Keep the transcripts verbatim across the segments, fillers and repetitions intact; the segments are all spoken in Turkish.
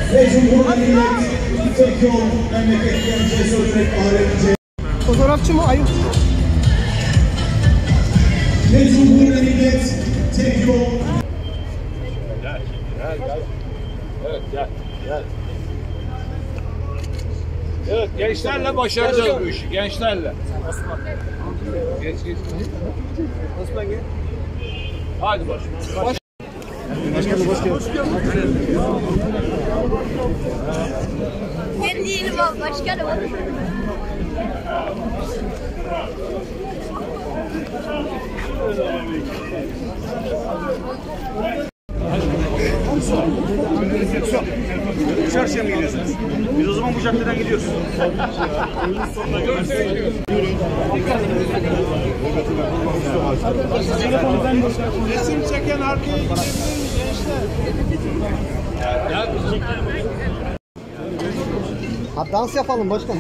Ve Cumhuriyet millet tek yol memleketlerce sözmek alemce. Fotoğrafçı mı? Ayıp. Ve Cumhuriyet millet tek yol. Gel, gel, gel. Evet, gel, gel. Evet, gençlerle başaracağız bu işi, gençlerle. Osman. Geç, geç. Osman gel. Hadi baş. Baş. Başkanım hoş geldiniz. Ben değilim abi, başkanım. Çarşıya mı gidiyorsunuz? Biz o zaman bu caddeden gidiyoruz. Resim çeken arkaya gidelim gençler. Abi dans yapalım başkanım.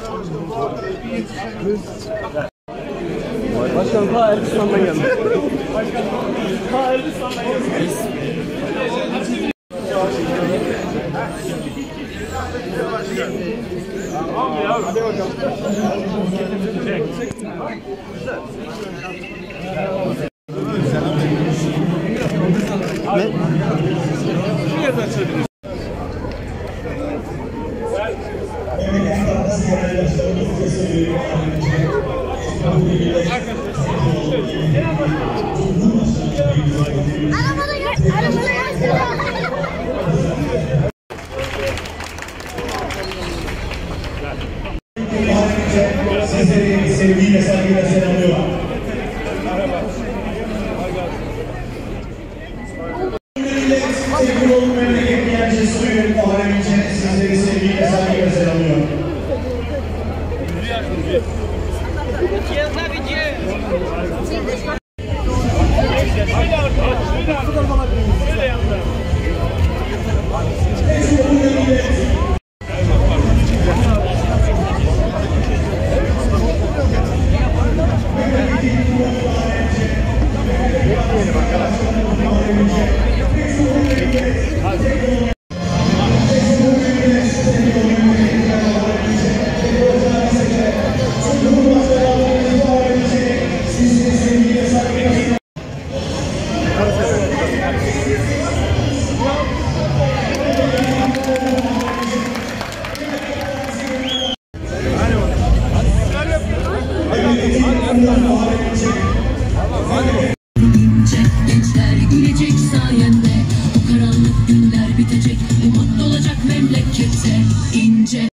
Başkanım ta Elbistan'dan geldim. Ta Elbistan'dan geldim. Hadi bakalım. Ne? Bir yerden söylediniz. Arabada gel, arabada gel. Sizleri sevgiyle, saygıyla selamlıyorum. Millet tek yol memleketlerce suyun alemce sizleri sevgiyle, saygıyla selamlıyorum. Gençler gülecek sayende, o karanlık günler bitecek, umut dolacak memlekete ince.